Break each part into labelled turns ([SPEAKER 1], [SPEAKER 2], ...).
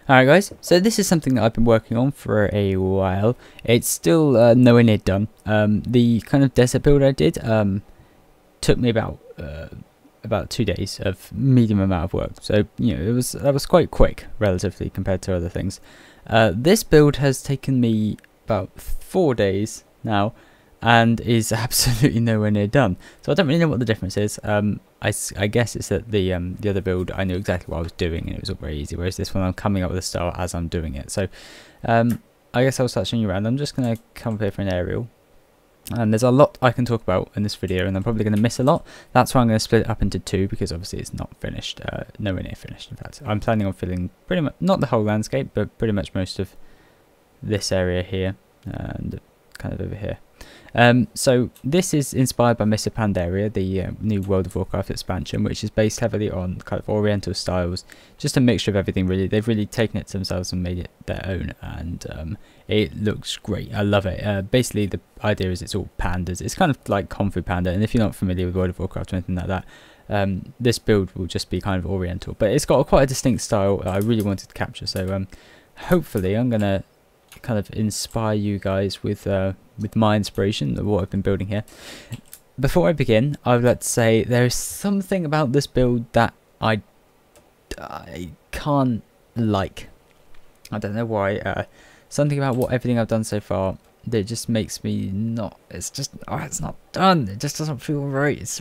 [SPEAKER 1] Alright guys, so this is something that I've been working on for a while. It's still nowhere near done. The kind of desert build I did took me about 2 days of medium amount of work. So you know that was quite quick relatively compared to other things. This build has taken me about 4 days now and is absolutely nowhere near done. So I don't really know what the difference is. I guess it's that the other build I knew exactly what I was doing and it was all very easy, whereas this one I'm coming up with a style as I'm doing it. So I guess I'll start showing you around. I'm just going to come up here for an aerial, and there's a lot I can talk about in this video and I'm probably going to miss a lot. That's why I'm going to split it up into two, because obviously it's not finished, nowhere near finished in fact. I'm planning on filling pretty much, not the whole landscape, but pretty much most of this area here and kind of over here. So this is inspired by Mists of Pandaria, the new World of Warcraft expansion, which is based heavily on kind of Oriental styles, just a mixture of everything really. They've really taken it to themselves and made it their own, and it looks great. I love it. Basically the idea is it's all pandas. It's kind of like Kung Fu Panda, and if you're not familiar with World of Warcraft or anything like that, this build will just be kind of Oriental, but it's got quite a distinct style I really wanted to capture. So hopefully I'm going to kind of inspire you guys with my inspiration of what I've been building here. Before I begin, I would like to say there is something about this build that I can't like. I don't know why. Something about everything I've done so far that just makes me not. It's just it's not done. It just doesn't feel right. It's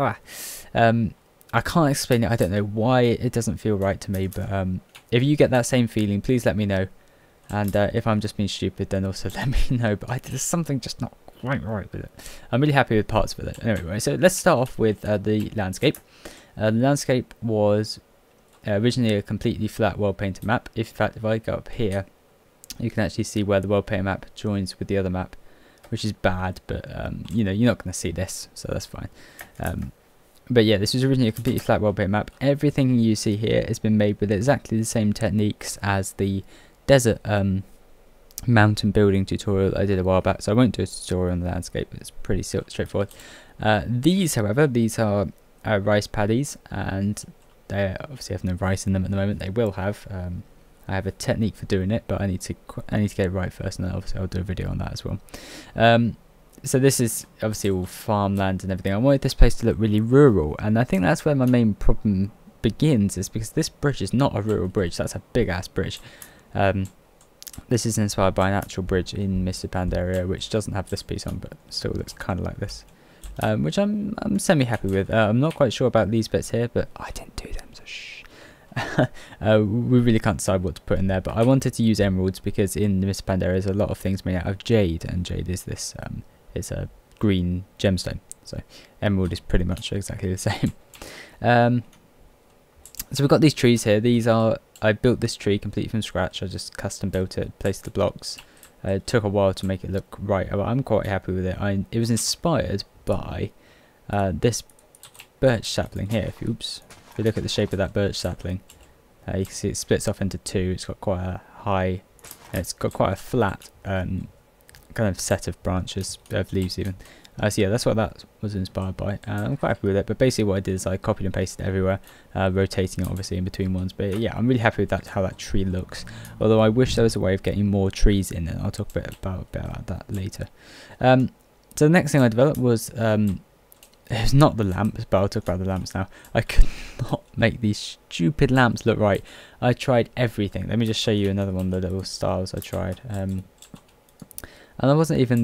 [SPEAKER 1] I can't explain it. I don't know why it doesn't feel right to me. But if you get that same feeling, please let me know. And if I'm just being stupid, then also let me know. But there's something just not quite right with it. I'm really happy with parts of it. Anyway, so let's start off with the landscape. The landscape was originally a completely flat world painted map. In fact, if I go up here, you can actually see where the world painted map joins with the other map, which is bad. But you know, you're not going to see this, so that's fine. But yeah, this was originally a completely flat world painted map. Everything you see here has been made with exactly the same techniques as the desert mountain building tutorial I did a while back, so I won't do a tutorial on the landscape. It's pretty straightforward. These, however, these are rice paddies, and they obviously have no rice in them at the moment. They will have. I have a technique for doing it, but I need to get it right first, and then obviously I'll do a video on that as well. So this is obviously all farmland and everything. I wanted this place to look really rural, and I think that's where my main problem begins, is because this bridge is not a rural bridge. That's a big ass bridge. This is inspired by an actual bridge in Mists of Pandaria, which doesn't have this piece on, but still looks kind of like this, which I'm semi happy with. I'm not quite sure about these bits here, but I didn't do them, so shh. We really can't decide what to put in there, but I wanted to use emeralds because in Mists of Pandaria there's a lot of things made out of jade, and jade is this it's a green gemstone, so emerald is pretty much exactly the same. So we've got these trees here. These are, I built this tree completely from scratch. I just custom built it, placed the blocks. It took a while to make it look right, but I'm quite happy with it. It was inspired by this birch sapling here. If you look at the shape of that birch sapling, you can see it splits off into two. It's got quite a high, it's got quite a flat kind of set of branches, of leaves even. So yeah, that's what that was inspired by, and I'm quite happy with it. But basically what I did is I copied and pasted it everywhere, rotating it obviously in between ones. But yeah, I'm really happy with how that tree looks, although I wish there was a way of getting more trees in it. I'll talk a bit about that later. So the next thing I developed was, it's not the lamps, but I'll talk about the lamps now. I could not make these stupid lamps look right. I tried everything. Let me just show you another one of the little styles I tried, and I wasn't even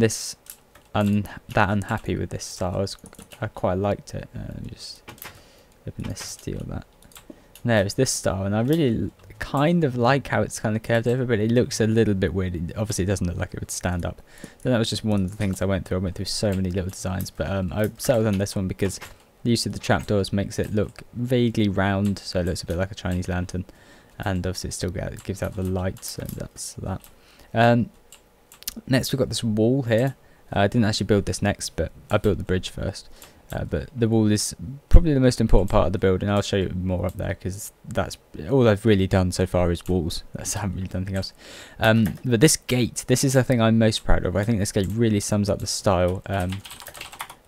[SPEAKER 1] that unhappy with this style. I quite liked it. Let me just open this, steal that. There's this style, and I really kind of like how it's kind of curved over, but it looks a little bit weird. Obviously it doesn't look like it would stand up. So that was just one of the things I went through. I went through so many little designs, but I settled on this one because the use of the trapdoors makes it look vaguely round, so it looks a bit like a Chinese lantern, and obviously it still gives out the lights, and that's that. Next we've got this wall here. I didn't actually build this next, but I built the bridge first. But the wall is probably the most important part of the build, and I'll show you more up there because that's all I've really done so far is walls. I haven't really done anything else. But this gate, this is the thing I'm most proud of. I think this gate really sums up the style.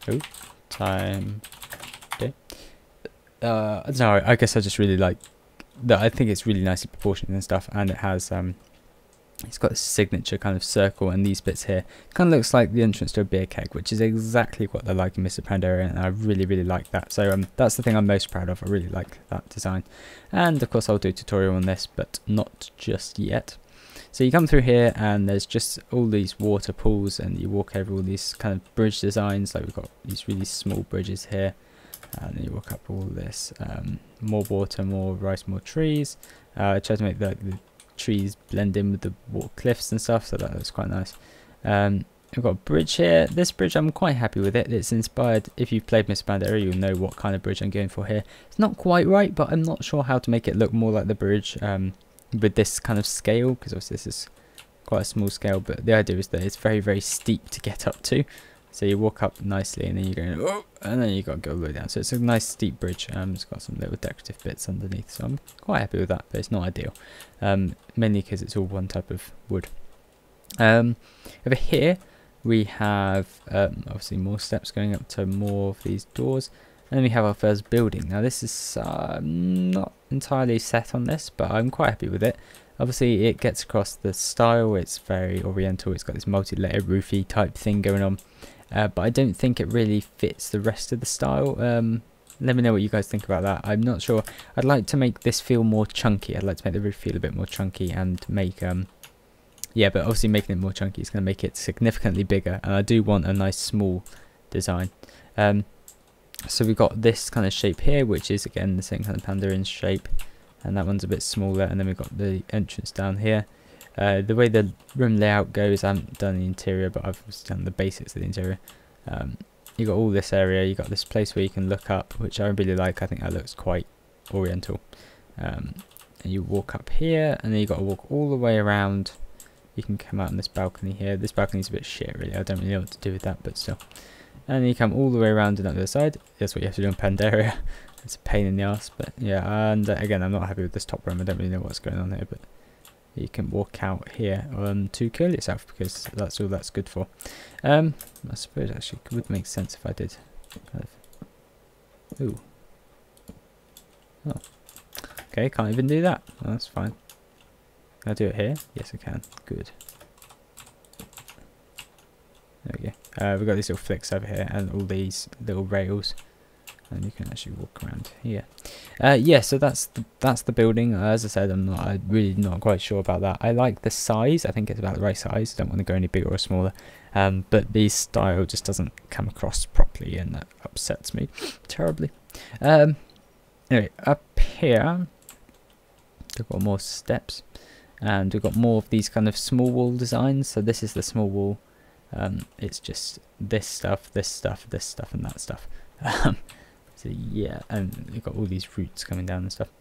[SPEAKER 1] I don't know, I guess I just really like that I think it's really nicely proportioned and stuff, and it has it's got a signature kind of circle, and these bits here kind of looks like the entrance to a beer keg, which is exactly what they're like in Mists of Pandaria, and I really like that. So that's the thing I'm most proud of. I really like that design, and of course I'll do a tutorial on this, but not just yet. So you come through here and there's just all these water pools, and you walk over all these kind of bridge designs. Like we've got these really small bridges here, and then you walk up all this, more water, more rice, more trees. I try to make the trees blend in with the water cliffs and stuff, so that looks quite nice. We've got a bridge here. This bridge, I'm quite happy with it. It's inspired, if you've played Mists of Pandaria, you'll know what kind of bridge I'm going for here. It's not quite right, but I'm not sure how to make it look more like the bridge with this kind of scale, because obviously this is quite a small scale, but the idea is that it's very steep to get up to. So you walk up nicely, and then you're going, oh, and then you got to go all the way down. So it's a nice steep bridge. It's got some little decorative bits underneath, so I'm quite happy with that, but it's not ideal. Mainly because it's all one type of wood. Over here we have obviously more steps going up to more of these doors, and then we have our first building. Now this is not entirely set on this, but I'm quite happy with it. Obviously it gets across the style. It's very oriental. It's got this multi-layer roofy type thing going on. But I don't think it really fits the rest of the style. Let me know what you guys think about that. I'm not sure. I'd like to make this feel more chunky. I'd like to make the roof feel a bit more chunky, and make yeah, but obviously making it more chunky is going to make it significantly bigger, and I do want a nice small design. So we've got this kind of shape here, which is again the same kind of Pandarian shape, and that one's a bit smaller, and then we've got the entrance down here. The way the room layout goes, I haven't done the interior, but I've just done the basics of the interior. You got all this area, you got this place where you can look up, which I really like. I think that looks quite oriental. And you walk up here, and then you got to walk all the way around. You can come out on this balcony here. This balcony's a bit shit, really. I don't really know what to do with that, but still. And then you come all the way around and up the other side. That's what you have to do in Pandaria. It's a pain in the ass, but yeah. And again, I'm not happy with this top room. I don't really know what's going on here, but you can walk out here to kill yourself, because that's all that's good for. I suppose actually it would make sense if I did kind of, ooh, oh, okay, can't even do that. Well, that's fine. Can I do it here? Yes, I can. Good. There we go. We've got these little flicks over here, and all these little rails, and you can actually walk around here. Yeah, so that's the building. As I said, I'm really not quite sure about that. I like the size. I think it's about the right size. Don't want to go any bigger or smaller. But the style just doesn't come across properly, and that upsets me terribly. Anyway, up here we've got more steps, and we've got more of these kind of small wall designs. So this is the small wall. It's just this stuff, this stuff, this stuff, and that stuff. So yeah, and you've got all these roots coming down and stuff.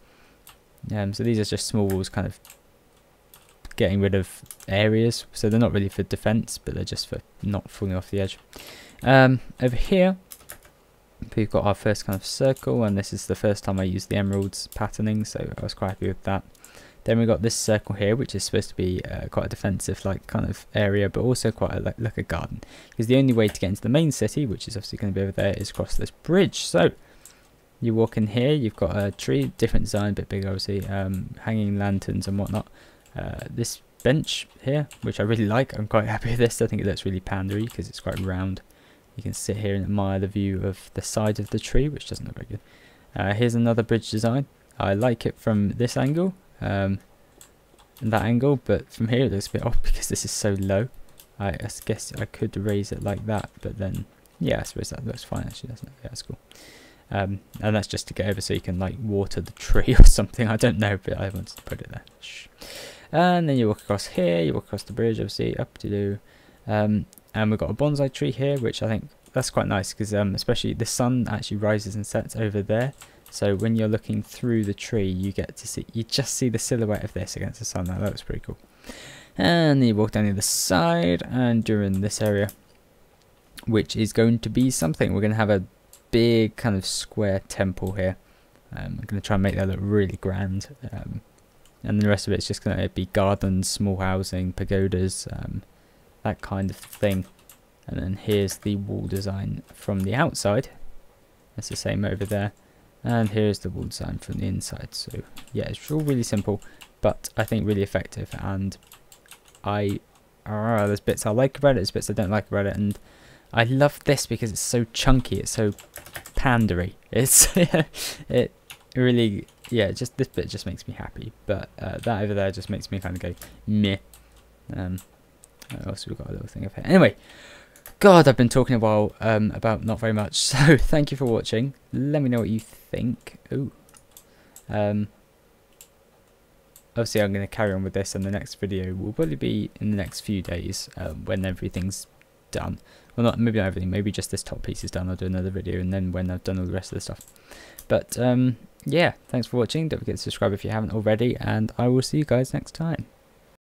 [SPEAKER 1] So these are just small walls, kind of getting rid of areas. So they're not really for defense, but they're just for not falling off the edge. Over here, we've got our first kind of circle, and this is the first time I used the emeralds patterning, so I was quite happy with that. Then we've got this circle here, which is supposed to be quite a defensive like kind of area, but also quite like a garden. Because the only way to get into the main city, which is obviously going to be over there, is across this bridge. So you walk in here, you've got a tree, different design, a bit bigger obviously, hanging lanterns and whatnot. This bench here, which I really like, I'm quite happy with this. I think it looks really pandery because it's quite round. You can sit here and admire the view of the side of the tree, which doesn't look very good. Here's another bridge design. I like it from this angle. And that angle, but from here it looks a bit off because this is so low. I guess I could raise it like that, but then yeah, I suppose that looks fine actually, doesn't it? Yeah, that's cool. And that's just to get over so you can like water the tree or something. I don't know, but I wanted to put it there. Shh. And then you walk across here, you walk across the bridge, obviously up to do. And we've got a bonsai tree here, which I think that's quite nice because especially the sun actually rises and sets over there. So when you're looking through the tree, you get to see, you just see the silhouette of this against the sun. That looks pretty cool. And then you walk down the other side, and you're in this area, which is going to be something. We're going to have a big kind of square temple here. I'm going to try and make that look really grand. And the rest of it's just going to be gardens, small housing, pagodas, that kind of thing. And then here's the wall design from the outside. It's the same over there. And here's the wall design from the inside. So yeah, it's all really simple, but I think really effective. And there's bits I like about it, there's bits I don't like about it, and I love this because it's so chunky, it's so pandery. It's it really, yeah, just this bit just makes me happy, but that over there just makes me kind of go meh. Also we've got a little thing of here. Anyway, God, I've been talking a while about not very much, so thank you for watching. Let me know what you think. Ooh. Obviously I'm going to carry on with this, and the next video will probably be in the next few days when everything's done. Well, maybe not everything, maybe just this top piece is done. I'll do another video, and then when I've done all the rest of the stuff. But yeah, thanks for watching. Don't forget to subscribe if you haven't already, and I will see you guys next time.